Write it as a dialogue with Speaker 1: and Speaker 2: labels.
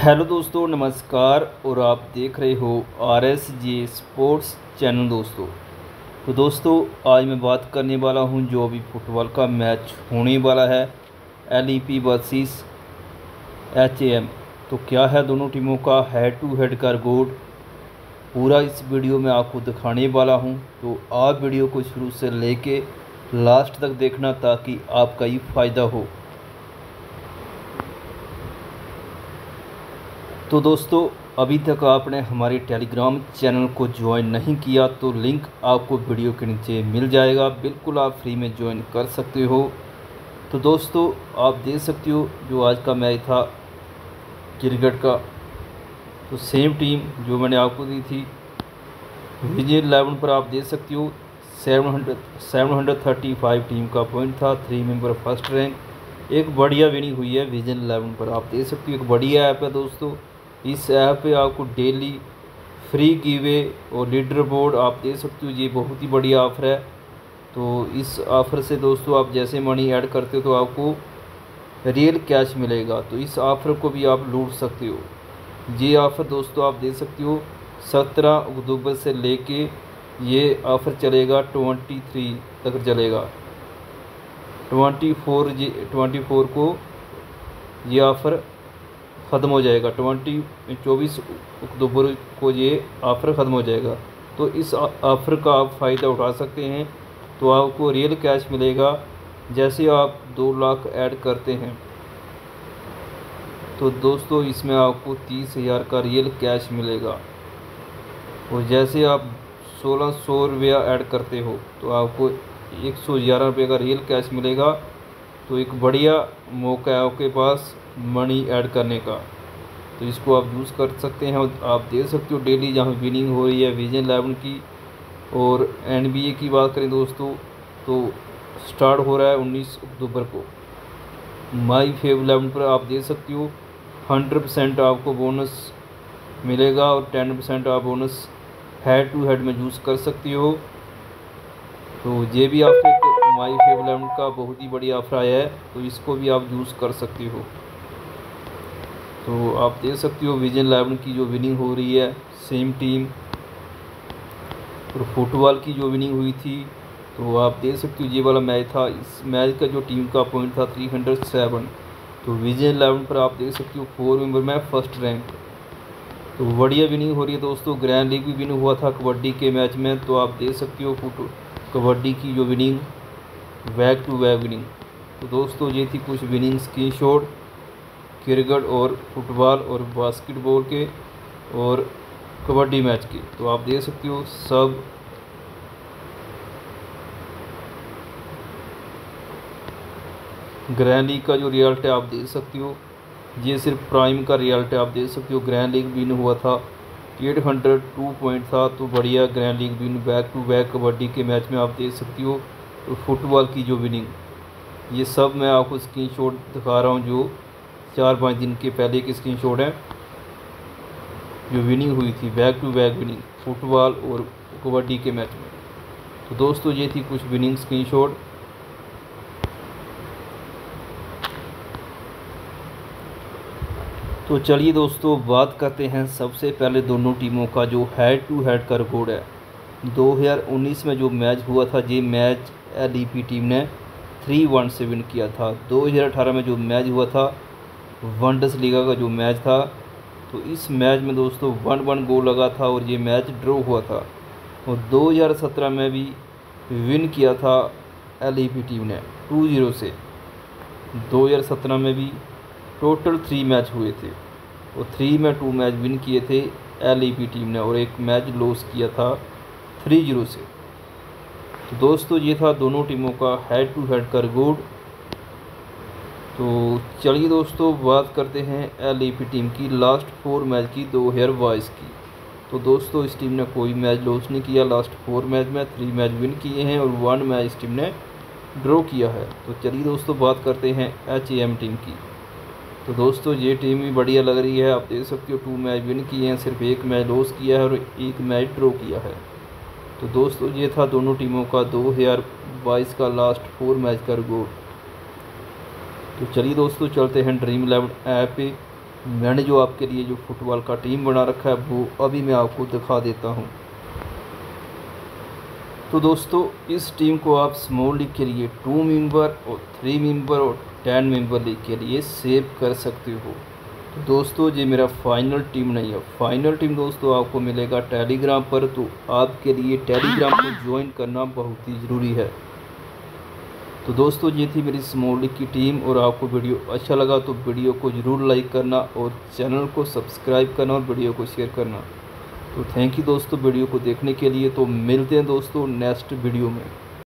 Speaker 1: Hello दोस्तों, नमस्कार। और आप देख रहे हो RSJ स्पोर्ट्स चैनल। तो दोस्तों आज मैं बात करने वाला हूं जो अभी फुटबॉल का मैच होने वाला है, LEP वर्सेस HAM। तो क्या है दोनों टीमों का हेड टू हेड का रिकॉर्ड, पूरा इस वीडियो में आपको दिखाने वाला हूं। तो आप वीडियो को शुरू से लेके लास्ट तक देखना ताकि आपका ही फ़ायदा हो। तो दोस्तों अभी तक आपने हमारे टेलीग्राम चैनल को ज्वाइन नहीं किया तो लिंक आपको वीडियो के नीचे मिल जाएगा, बिल्कुल आप फ्री में ज्वाइन कर सकते हो। तो दोस्तों आप देख सकते हो जो आज का मैच था क्रिकेट का, तो सेम टीम जो मैंने आपको दी थी विजन 11 पर आप देख सकते हो 735 टीम का पॉइंट था, 3 मेंबर फर्स्ट रैंक। एक बढ़िया विनिंग हुई है विजन 11 पर, आप देख सकते हो। एक बढ़िया ऐप है दोस्तों, इस ऐप पे आपको डेली फ्री गिवे और लीडर बोर्ड आप दे सकते हो। ये बहुत ही बढ़िया ऑफ़र है। तो इस ऑफ़र से दोस्तों आप जैसे मनी ऐड करते हो तो आपको रियल कैश मिलेगा, तो इस ऑफ़र को भी आप लूट सकते हो। ये ऑफ़र दोस्तों आप दे सकते हो 17 अक्टूबर से लेके ये ऑफ़र चलेगा 23 तक चलेगा। 24 को ये ऑफ़र ख़त्म हो जाएगा, 24 अक्टूबर को ये ऑफ़र ख़त्म हो जाएगा। तो इस ऑफ़र का आप फ़ायदा उठा सकते हैं। तो आपको रियल कैश मिलेगा जैसे आप 2 लाख ऐड करते हैं। तो दोस्तों इसमें आपको 30,000 का रियल कैश मिलेगा, और जैसे आप 1600 रुपया ऐड करते हो तो आपको 111 रुपये का रियल कैश मिलेगा। तो एक बढ़िया मौका है आपके पास मनी ऐड करने का, तो इसको आप यूज़ कर सकते हैं। आप देख सकते हो डेली जहाँ विनिंग हो रही है विजन 11 की। और NBA की बात करें दोस्तों तो स्टार्ट हो रहा है 19 अक्टूबर को। माई फेव 11 पर आप देख सकते हो 100% आपको बोनस मिलेगा, और 10% आप बोनस हेड टू हेड में यूज़ कर सकते हो। तो ये भी आपको एक माई फेव 11 का बहुत ही बढ़िया ऑफर आया है, तो इसको भी आप यूज़ कर सकते हो। तो आप देख सकते हो विजन 11 की जो विनिंग हो रही है सेम टीम, और फुटबॉल की जो विनिंग हुई थी तो आप देख सकते हो ये वाला मैच था। इस मैच का जो टीम का पॉइंट था 307। तो विजन 11 पर आप देख सकते हो 4 मेंबर में फर्स्ट रैंक। तो बढ़िया विनिंग हो रही है दोस्तों। ग्रैंड लीग भी विनिंग हुआ था कबड्डी के मैच में, तो आप देख सकते हो कबड्डी की जो winning back to back winning. तो दोस्तों ये थी कुछ विनिंग स्क्रीनशॉट क्रिकेट और फुटबॉल और बास्केटबॉल के और कबड्डी मैच के। तो आप देख सकते हो सब ग्रैंड लीग का जो रिजल्ट है आप देख सकते हो, ये सिर्फ प्राइम का रिजल्ट है। आप देख सकते हो ग्रैंड लीग विन हुआ था 802 पॉइंट था, तो बढ़िया grand league win back to back kabaddi के मैच में आप देख सकते हो। तो फुटबॉल की जो विनिंग, ये सब मैं आपको स्क्रीनशॉट दिखा रहा हूँ, जो 4-5 दिन के पहले की स्क्रीनशॉट है जो विनिंग हुई थी back to back winning football और कबड्डी के मैच में। तो दोस्तों ये थी कुछ विनिंग स्क्रीनशॉट। तो चलिए दोस्तों बात करते हैं सबसे पहले दोनों टीमों का जो हेड टू हेड का रिकॉर्ड है। 2019 में जो मैच हुआ था ये मैच LEP टीम ने 3-1 से विन किया था। 2018 में जो मैच हुआ था बुंडेसलीगा का जो मैच था, तो इस मैच में दोस्तों 1-1 गोल लगा था और ये मैच ड्रॉ हुआ था। और 2017 में भी विन किया था LEP टीम ने 2-0 से। 2017 में भी टोटल 3 मैच हुए थे, और 3 में 2 मैच विन किए थे LEP टीम ने, और एक मैच लॉस किया था 3-0 से। तो दोस्तों ये था दोनों टीमों का हेड टू हेड का रिकॉर्ड। तो चलिए दोस्तों बात करते हैं LEP टीम की लास्ट 4 मैच की 2022 की। तो दोस्तों इस टीम ने कोई मैच लॉस नहीं किया लास्ट 4 मैच में, 3 मैच विन किए हैं और 1 मैच इस टीम ने ड्रॉ किया है। तो चलिए दोस्तों बात करते हैं HAM टीम की। तो दोस्तों ये टीम भी बढ़िया लग रही है। आप देख सकते हो 2 मैच विन किए हैं, सिर्फ 1 मैच लॉस किया है और 1 मैच ड्रॉ किया है। तो दोस्तों ये था दोनों टीमों का 2022 का लास्ट 4 मैच का रिकॉर्ड। तो चलिए दोस्तों चलते हैं ड्रीम 11 ऐप पे। मैंने जो आपके लिए जो फुटबॉल का टीम बना रखा है वो अभी मैं आपको दिखा देता हूँ। तो दोस्तों इस टीम को आप स्मॉल लीग के लिए 2 मेंबर और 3 मेंबर और 10 मेंबर लीग के लिए सेव कर सकते हो। तो दोस्तों ये मेरा फाइनल टीम नहीं है, फाइनल टीम दोस्तों आपको मिलेगा टेलीग्राम पर। तो आपके लिए टेलीग्राम को ज्वाइन करना बहुत ही ज़रूरी है। तो दोस्तों ये थी मेरी स्मॉल लीग की टीम, और आपको वीडियो अच्छा लगा तो वीडियो को ज़रूर लाइक करना और चैनल को सब्सक्राइब करना और वीडियो को शेयर करना। तो थैंक यू दोस्तों वीडियो को देखने के लिए। तो मिलते हैं दोस्तों नेक्स्ट वीडियो में।